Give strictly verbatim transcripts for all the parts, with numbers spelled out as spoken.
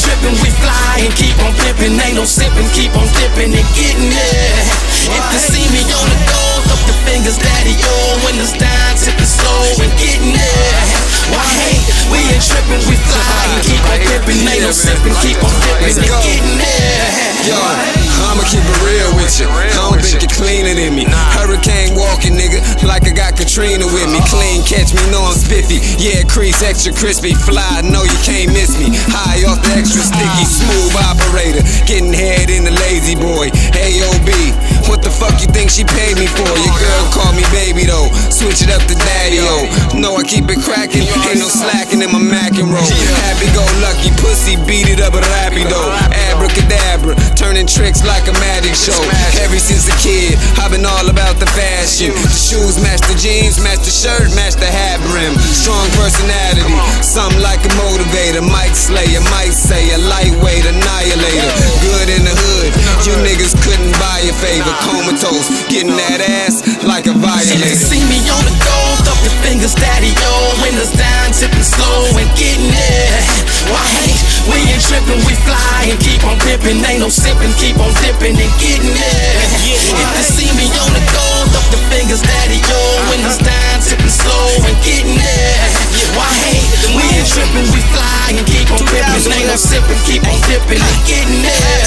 trippin', we fly and keep on pimpin'. Ain't no sippin', keep on dippin' and gettin' there. If you see me on the go, up the fingers, daddy, yo. When it's down, tippin' slow and gettin' there. Why hate? We ain't trippin', we fly and keep on pimpin'. Ain't no sippin', keep on dippin' and gettin' there. Yo, I'ma keep it real with you. I don't think you're cleaner than me. Hurricane walking, nigga, like I got Katrina with me. Clean, catch me, know I'm spiffy. Yeah, crease, extra crispy. Fly, know you can't miss me. High off the extra sticky. Smooth operator, getting head in the lazy boy. A O B, what the fuck you think she paid me for? Your girl called me baby though. Switch it up to daddy-o. No, I keep it cracking. Ain't no slacking in my Mac and roll. Happy go lucky, pussy, beat it up rapido. Abracadabra, turning tricks like a magic show. Ever since a kid, I've been all about the fashion. The shoes match the jeans, match the shirt, match the hat brim. Strong personality, something like a motivator. Mic slayer, might say a lightweight annihilator. Good in the hood, you niggas couldn't buy a favor. Comatose, getting that ass like a violator. If you see me on the go, up your fingers, daddy, yo. Windows down, tipping slow and getting there. Why hate? We ain't trippin', we fly and keep on pimpin'. Ain't no sippin', keep on dippin' and getting there. If you see me on the go, up the fingers, daddy, yo. Windows down, tipping slow and getting there. Why hate? We ain't trippin', we fly and keep on pimpin'. Ain't no sippin', keep on dippin' and getting there.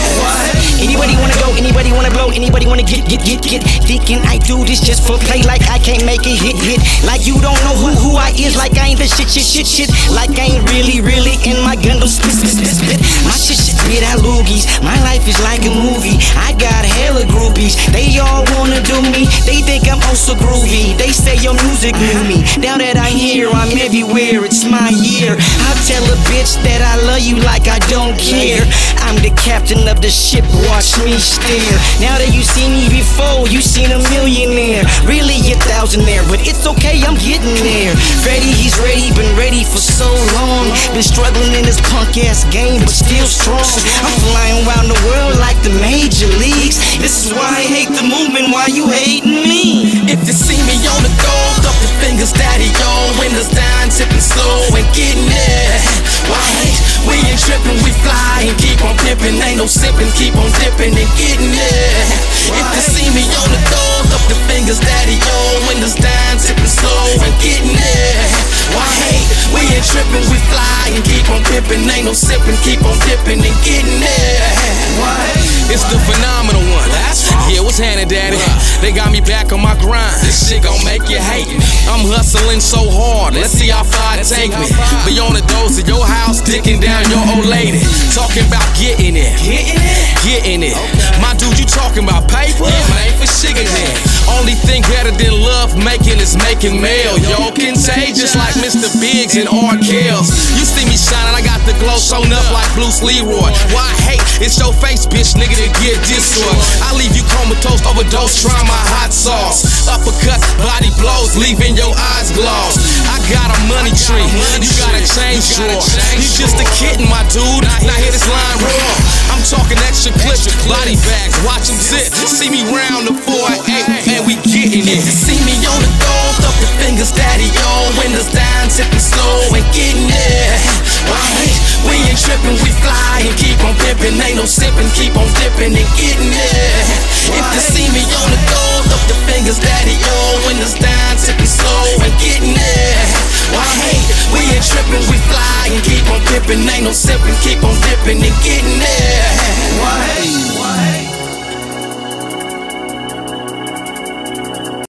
Anybody wanna go, anybody wanna blow, anybody wanna get, get, get, get. Thinking I do this just for play, like I can't make it hit, hit. Like you don't know who, who I is, like I ain't the shit, shit, shit, shit. Like I ain't really, really in my Gundam spit, spit, spit, spit. My shit, shit, spit out loogies. My life is like a movie. I got hella groupies. They all wanna do me. They think I'm oh so groovy. They say your music knew me. Now that I'm here, I'm everywhere. It's my year. I'll tell a bitch that I love you like I don't care. I'm the captain of the ship. Watch me stare. Now that you seen me before, you seen a millionaire. Really a thousandaire, but it's okay, I'm getting there. Freddie, he's ready, been ready for so long. Been struggling in this punk ass game, but still strong. I'm flying around the world like the major leagues. This is why I hate the movement, why you hating me? If you see me on the go, up your fingers, daddy, yo. Windows down, tipping slow and getting there. Why hate? We ain't trippin', we fly and keep on pimpin'. Ain't no sippin', keep on dippin' and getting there. If you see me on the go, up the fingers, daddy, yo. Windows down, tipping slow and getting there. Why hate? We ain't trippin', we fly and keep on pimpin'. Ain't no sippin', keep on dippin' and getting there. It's the phenomenal one. Yeah, what's happening, daddy? They got me back on my grind. This shit gon' make you hate me. I'm hustling so hard. Let's see how far it take me. Beyond the doors of your house, dicking down your old lady. Talking about getting it. Getting it? Getting it. My dude, you talking about paper? Yeah, man, for sugar then. Only thing better than love making is making mail. Yo, contagious like Mister Biggs and R. Kells. You see me shining, I got the glow sewn up like Bruce Leroy. Why hate? It's your face, bitch, nigga, to get this one. I leave you comatose, overdose, try my hot sauce. Uppercuts, body blows, leaving your eyes glossed. I got a money tree, you got a change drawer. You just a kitten, my dude. Now hear this line raw. I'm talking extra clips, body bags, watch them zip. See me round the four eight, and we getting it. If you see me on the go, up your fingers, daddy, yo. Windows down, tipping slow and getting there. Why hate? We ain't trippin', we fly and keep on pimpin'. Ain't no sippin', keep on dippin' and getting there. If you see me on the go, up your fingers, daddy, yo. Windows down, tipping slow and getting there. Why hate? We ain't trippin', we fly and keep on pimpin'. Ain't no sippin', keep on dippin' and getting there.